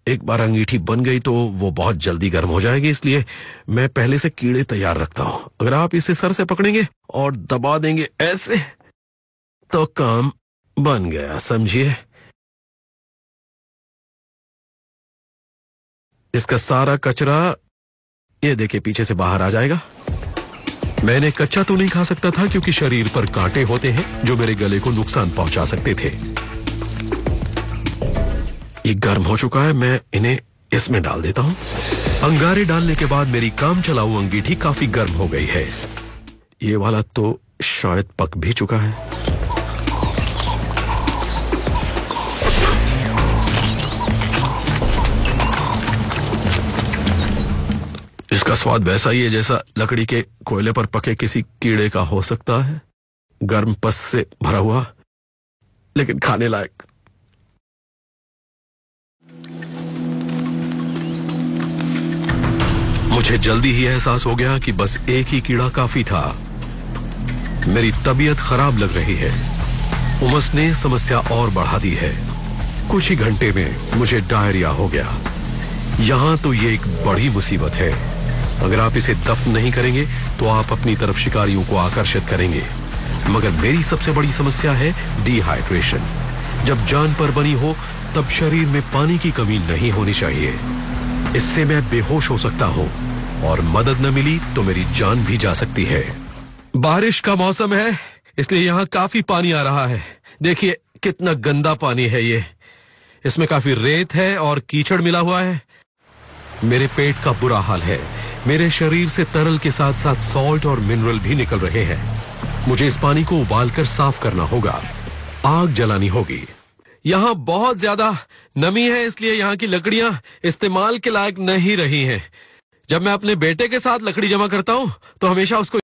एक बार अंगीठी बन गई तो वो बहुत जल्दी गर्म हो जाएगी, इसलिए मैं पहले से कीड़े तैयार रखता हूं। अगर आप इसे सर से पकड़ेंगे और दबा देंगे ऐसे, तो काम बन गया, समझिए। इसका सारा कचरा ये देखिए पीछे से बाहर आ जाएगा। मैंने कच्चा तो नहीं खा सकता था क्योंकि शरीर पर कांटे होते हैं जो मेरे गले को नुकसान पहुंचा सकते थे। ये गर्म हो चुका है, मैं इन्हें इसमें डाल देता हूं। अंगारे डालने के बाद मेरी काम चलाऊ अंगीठी काफी गर्म हो गई है। ये वाला तो शायद पक भी चुका है। इसका स्वाद वैसा ही है जैसा लकड़ी के कोयले पर पके किसी कीड़े का हो सकता है, गर्म पस से भरा हुआ, लेकिन खाने लायक। मुझे जल्दी ही एहसास हो गया कि बस एक ही कीड़ा काफी था। मेरी तबीयत खराब लग रही है। उमस ने समस्या और बढ़ा दी है। कुछ ही घंटे में मुझे डायरिया हो गया। यहां तो ये एक बड़ी मुसीबत है। अगर आप इसे दफ्न नहीं करेंगे तो आप अपनी तरफ शिकारियों को आकर्षित करेंगे। मगर मेरी सबसे बड़ी समस्या है डिहाइड्रेशन। जब जान पर बनी हो तब शरीर में पानी की कमी नहीं होनी चाहिए। इससे मैं बेहोश हो सकता हूं और मदद न मिली तो मेरी जान भी जा सकती है। बारिश का मौसम है, इसलिए यहां काफी पानी आ रहा है। देखिए कितना गंदा पानी है ये। इसमें काफी रेत है और कीचड़ मिला हुआ है। मेरे पेट का बुरा हाल है। मेरे शरीर से तरल के साथ साथ सॉल्ट और मिनरल भी निकल रहे हैं। मुझे इस पानी को उबालकर साफ करना होगा। आग जलानी होगी। यहां बहुत ज्यादा नमी है, इसलिए यहां की लकड़ियां इस्तेमाल के लायक नहीं रही हैं। जब मैं अपने बेटे के साथ लकड़ी जमा करता हूं तो हमेशा उसको